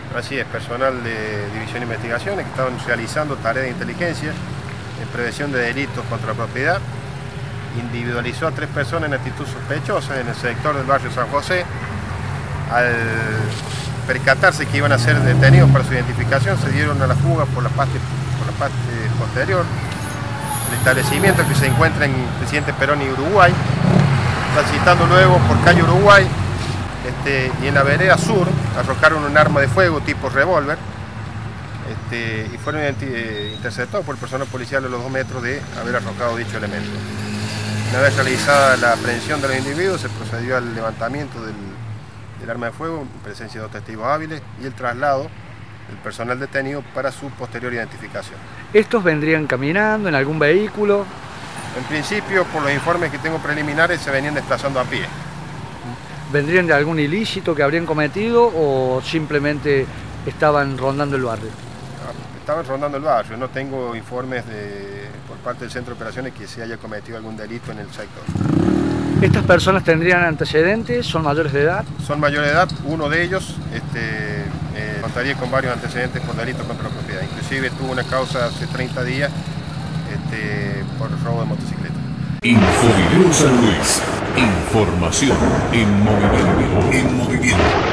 Así es, personal de División de Investigaciones que estaban realizando tareas de inteligencia en prevención de delitos contra la propiedad. Individualizó a 3 personas en actitud sospechosa en el sector del barrio San José. Al percatarse que iban a ser detenidos para su identificación, se dieron a la fuga por la parte posterior. El establecimiento que se encuentra en Presidente Perón y Uruguay, transitando luego por calle Uruguay, y en la vereda sur arrojaron un arma de fuego tipo revólver, y fueron interceptados por el personal policial a los 2 metros de haber arrojado dicho elemento. Una vez realizada la aprehensión de los individuos, se procedió al levantamiento del arma de fuego en presencia de 2 testigos hábiles y el traslado del personal detenido para su posterior identificación. ¿Estos vendrían caminando en algún vehículo? En principio, por los informes que tengo preliminares, se venían desplazando a pie. ¿Vendrían de algún ilícito que habrían cometido o simplemente estaban rondando el barrio? Estaban rondando el barrio, no tengo informes por parte del Centro de Operaciones que se haya cometido algún delito en el sector. ¿Estas personas tendrían antecedentes? ¿Son mayores de edad? Son mayores de edad, uno de ellos contaría con varios antecedentes por delitos contra la propiedad. Inclusive tuvo una causa hace 30 días por robo de motocicleta. Infovideo San Luis. Información en movimiento.